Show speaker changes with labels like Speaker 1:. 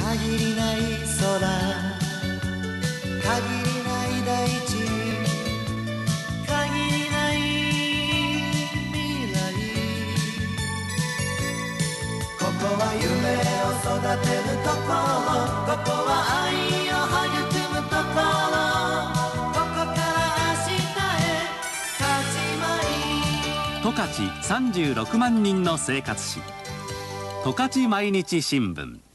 Speaker 1: 限りない空、限りない大地、限りない未来。ここは夢を育てるところ、ここは愛を育むところ、ここから明日へ始まり。
Speaker 2: 十勝36万人の生活誌、十勝毎日新聞。